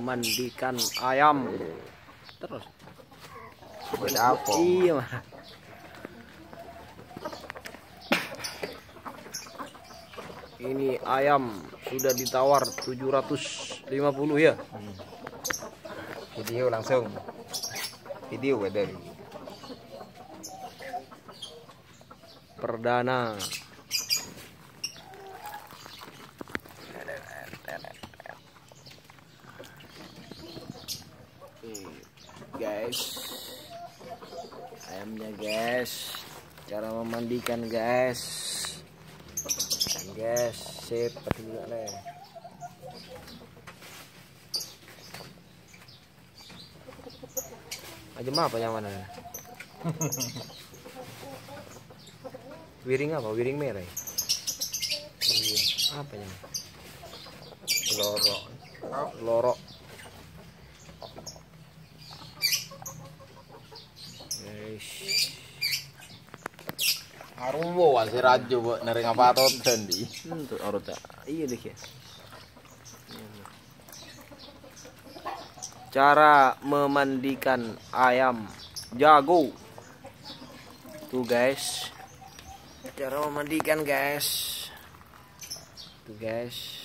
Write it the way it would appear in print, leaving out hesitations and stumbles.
memandikan ayam. Terus. Buat apa? Iya. Ini ayam sudah ditawar 750 ya. Video langsung. Video dari Perdana. Guys, ayamnya guys, cara memandikan guys. Guys, sip juga nih. Ajem apa yang mana? Wiring apa? Wiring merah. Apa yang? Lorok. Lorok. Guys. Arubo wasi rajo buat nering apa tot di. Untuk arut iya deh ya. Cara memandikan ayam jago. Tuh guys. Cara memandikan guys. Tuh guys.